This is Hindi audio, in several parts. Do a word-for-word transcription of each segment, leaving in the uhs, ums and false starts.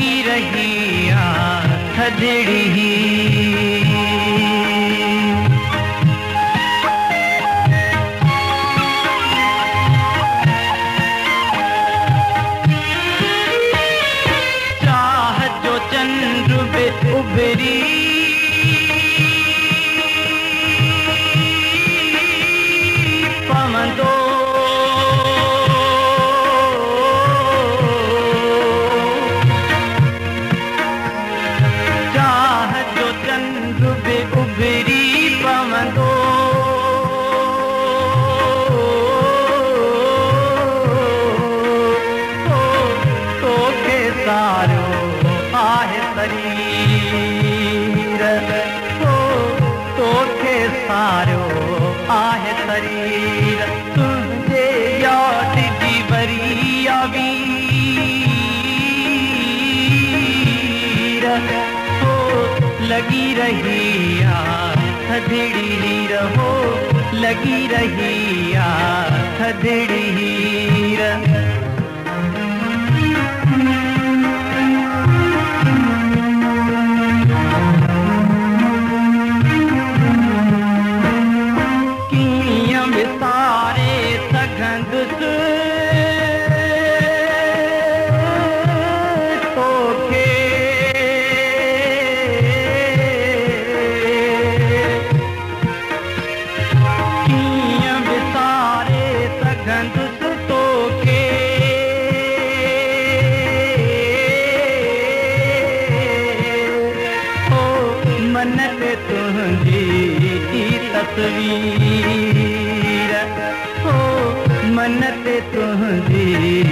लगी रही थदड़ी। चाहत जो चंद्र पे उभरी पवन दो उभरी पवन दो तो के सारो आहे शरीर तो तो के सारो आहे शरीर। तुझे याद जीवरी आवीर लगी रही थदड़ी रहो लगी रही थदड़ी। कियम सारे सगंध मनते तुझी तस्वीर हो मनते तुझी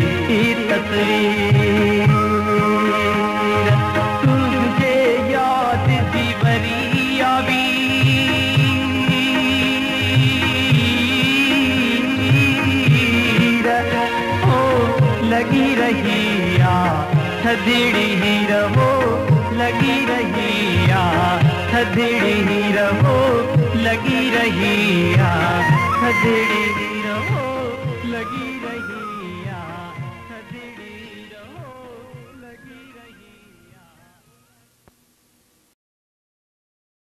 तस्वीर। तुझे याद जीवरी आवीर हो लगी रही थदड़ी रहो लगी रही थदड़ी रहो लगी रही थदड़ी रहो लगी रही।